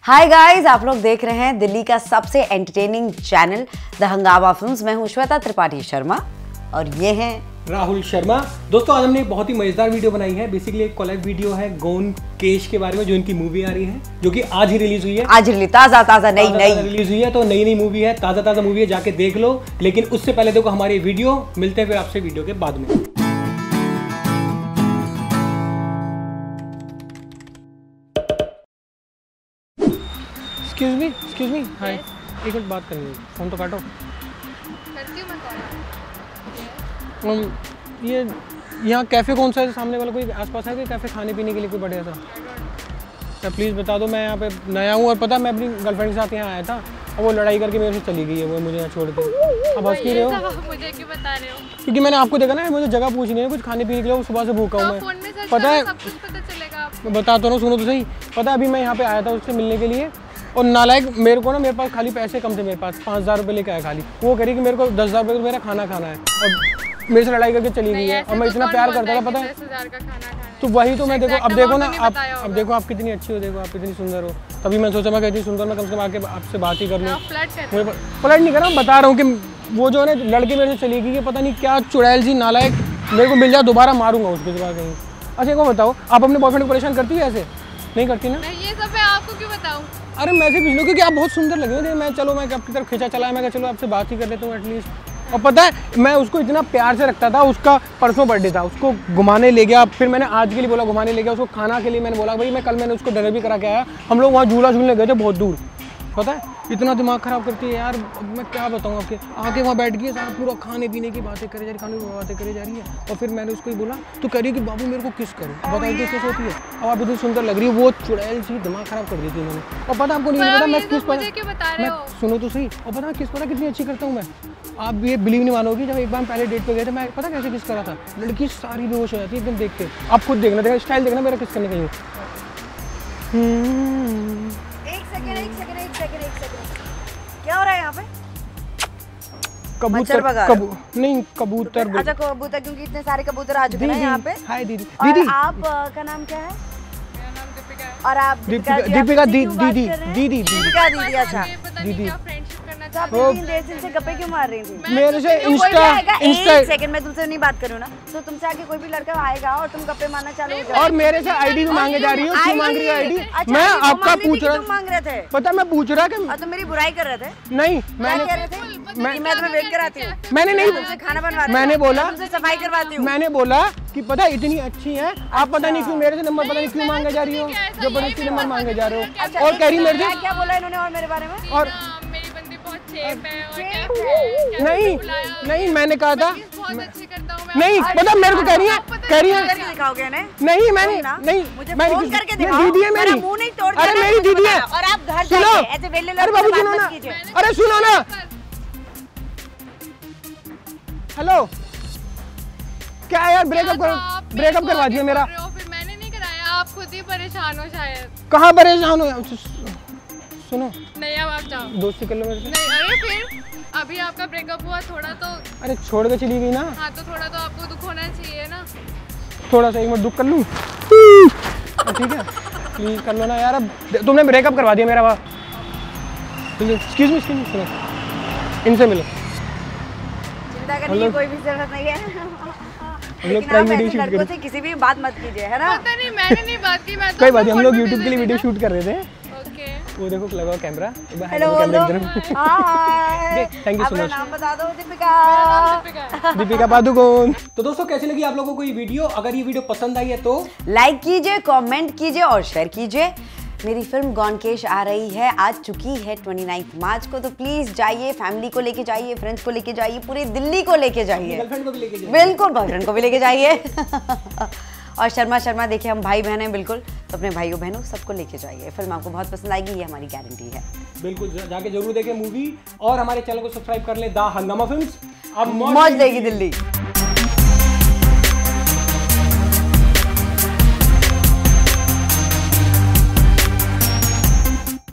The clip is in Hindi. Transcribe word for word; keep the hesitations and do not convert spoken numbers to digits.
हाय गाइस, आप लोग देख रहे हैं दिल्ली का सबसे entertaining channel the Hungama films. मैं हूं श्वेता त्रिपाठी शर्मा और ये हैं राहुल शर्मा। दोस्तों, आज हमने एक बहुत ही मजेदार वीडियो बनाई है। बेसिकली एक कोलैब वीडियो है गॉन केश के बारे में, जो इनकी मूवी आ रही है, जो कि आज ही रिलीज हुई है। आज रिलीज ताजा ताजा नई नई रिलीज हुई है, तो नई नई मूवी है, ताजा ताजा मूवी है, जाके देख लो। लेकिन उससे पहले देखो हमारी वीडियो। मिलते हैं फिर आपसे वीडियो के बाद में। एक्सक्यूज मी एक्सक्यूज मी हाय, एक मिनट बात करनी है। फोन तो काटो। करती हूँ मैं कॉल। um, ये यहाँ कैफ़े कौन सा है? सामने वाला कोई आसपास है कोई कैफ़े खाने पीने के लिए कोई बढ़िया सा? क्या प्लीज़ बता दो। मैं यहाँ पे नया हूँ और पता मैं अपनी गर्लफ्रेंड के साथ यहाँ आया था और वो लड़ाई करके मेरे से चली गई है, वो मुझे यहाँ छोड़ के। अब हंस क्यों रहे हो? मुझे क्यों बता रहे हो? क्योंकि मैंने आपको देखा ना, मुझे जगह पूछनी है कुछ खाने पीने के लिए, सुबह से भूखा हूँ मैं। पता है, सब कुछ पता चलेगा आपको। बताता हूँ, सुनो तो सही। पता है अभी मैं यहाँ पे आया था उससे मिलने के लिए और नालायक मेरे को ना, मेरे पास खाली पैसे कम थे, मेरे पास पाँच हज़ार रुपये लेके आया खाली। वो कह रही कि मेरे को दस हज़ार रुपये तो मेरा खाना खाना है और मेरे से लड़ाई करके चली गई है। और मैं इतना प्यार करता था, पता है। तो वही तो मैं देखो, अब देखो ना आप, अब देखो आप कितनी अच्छी हो, देखो आप कितनी सुंदर हो। तभी मैं सोचा मैं कहती सुंदर, मैं कम से कम आके आपसे बात ही कर लूँ। फ्लर्ट नहीं कर रहा हूँ, बता रहा हूँ कि वो जो है ना लड़के मेरे से चली गई है, पता नहीं क्या चुड़ैल सी नालायक। मेरे को मिल जाए दोबारा मारूंगा उसके बाद कहीं। अच्छा एक बात बताओ, आप अपने बॉयफ्रेंड को परेशान करती है ऐसे? नहीं करती ना? ये सब मैं आपको क्यों बताऊं? अरे मैसेज भेज लो क्योंकि आप बहुत सुंदर लगे हो। मैं चलो मैं आपकी तरफ खींचा चला, मैं कहा चलो आपसे बात ही कर लेता हूँ एटलीस्ट। और पता है मैं उसको इतना प्यार से रखता था। उसका परसों बर्थडे था, उसको घुमाने ले गया, फिर मैंने आज के लिए बोला घुमाने ले गया, उसको खाना के लिए मैंने बोला भाई मैं कल मैंने उसको डिनर भी करा के आया। हम लोग वहाँ झूला झूलने गए थे बहुत दूर। पता है इतना दिमाग खराब करती है यार, मैं क्या बताऊँ आपके। आके वहाँ बैठ गई, सारा पूरा खाने पीने की बातें करे जा रही, खाने की बातें करे जा रही है। और फिर मैंने उसको ही बोला तो कह रही कि बाबू मेरे को किस करो। बताओ किस किस होती है? अब आप इतनी सुंदर लग रही है। वो चुड़ैल सी दिमाग खराब कर दी थी उन्होंने। और पता आपको नहीं पता मैं किस पर, मैं सुनो तो सही। और पता किस पर कितनी अच्छी करता हूँ मैं, आप ये बिलीव नहीं मानोगी। जब एक बार पहले डेट पे गए थे, मैं पता कैसे किस करा था, लड़की सारी बेहोश हो जाती है एकदम देख के। आप खुद देखना, देखना स्टाइल देखना मेरा किस करने का। एक सेकंड एक सेकंड एक सेकंड एक सेकंड क्या हो रहा है यहाँ पे? कबूतर कबू नहीं कबूतर। अच्छा कबूतर, क्योंकि इतने सारे कबूतर आ चुके हैं यहाँ पे। हाय दीदी। दीदी आप का नाम क्या है? मेरा नाम दीपिका है। और आप दीपिका दीपिका दीदी दीदी दीपिका दीदी। अच्छा दीदी, तो आप इतनी देर से इनसे गप्पे क्यों मार रही थी? मेरे से इंस्टा इंस्टा एक सेकंड मैं तुमसे नहीं बात करूँ ना, तो तुमसे आके कोई भी लड़का आएगा और तुम गप्पे मारना चालू हो जाओ। और मेरे से आईडी भी मांगे जा रही हो। क्यों मांग रही है आईडी? मैं आपका पूछ रहा, मांग रहे थे। पता मैं पूछ रहा कि तुम मेरी बुराई कर रहे थे? नहीं, मैंने कह रहे थे मैं मैं तुम्हें वेट कराती हूँ। मैंने नहीं, तुमसे खाना बनवाती हूँ, मैंने बोला तुमसे सफाई करवाती हूँ। मैंने बोला कि पता इतनी अच्छी है आप, पता नहीं क्यों मेरे से नंबर पता नहीं क्यों मांगे जा रही हो, जबरदस्ती नंबर मांगे जा रहे हो। और कह रही मेरे से क्या बोला इन्होंने और मेरे बारे में? और मेरी बंदी बहुत चेप है और नहीं नहीं मैंने कहा था बहुत अच्छी करता हूँ मैं। नहीं पता मेरे को कह रही है कह रही है दिखाओगे ना? नहीं मैंने नहीं मुझे मैंने फोन करके दिखाओ। दीदी है मेरी, मुंह नहीं तोड़। अरे मेरी दीदी है। और आप घर सुनो, जाके ऐसे वेले अरे बाबू सुनो ना, अरे सुनो ना, हेलो क्या यार ब्रेकअप करो, ब्रेकअप करवा दिया मेरा। फिर मैंने नहीं कराया, आप खुद ही परेशान हो शायद। कहाँ परेशान हो? सुनो नहीं अब आप जाओ, दोस्ती कर लो मेरे से। नहीं अरे फिर अभी आपका ब्रेकअप हुआ, थोड़ा तो अरे छोड़ के चली गई ना। हाँ तो थोड़ा तो आपको दुख होना चाहिए ना। थोड़ा सा एक मिनट दुख कर लूँ ठीक है प्लीज कर लो ना यार। अब तुमने ब्रेकअप करवा दिया मेरा। एक्सक्यूज मी एक्सक्यूज मी, सुनो इनसे मिलो। चिंता करने की कोई भी जरूरत नहीं है। हम लोग प्राइम वीडियो शूट कर रहे थे, किसी भी बात मत कीजिए, है ना? पता नहीं मैंने नहीं बात की, मैं कोई बात नहीं, हम लोग यूट्यूब के लिए वीडियो शूट कर रहे थे। ओके वो देखो लगा camera. Hello hi, thank you so much. नाम बता दो। दीपिका दीपिका पादुकोण। तो दोस्तों कैसी लगी आप लोगों को ये वीडियो? अगर ये वीडियो पसंद आई है तो लाइक कीजिए, कमेंट कीजिए और शेयर कीजिए। मेरी फिल्म गॉन केश आ रही है, आ चुकी है उनतीस मार्च को, तो प्लीज जाइए, फैमिली को लेके जाइए, फ्रेंड्स को लेके जाइए, पूरी दिल्ली को लेके जाइए, गर्लफ्रेंड को भी लेके जाइए। बिल्कुल बॉयफ्रेंड को भी लेके जाइए और शर्मा शर्मा देखिए, हम भाई बहन हैं बिल्कुल, तो अपने भाइयों बहनों सबको लेके जाइए। फिल्म आपको बहुत पसंद आएगी, ये हमारी गारंटी है। बिल्कुल जाके जरूर देखें मूवी और हमारे चैनल को सब्सक्राइब कर लें द हंगामा फिल्म्स। अब मौज देगी दिल्ली।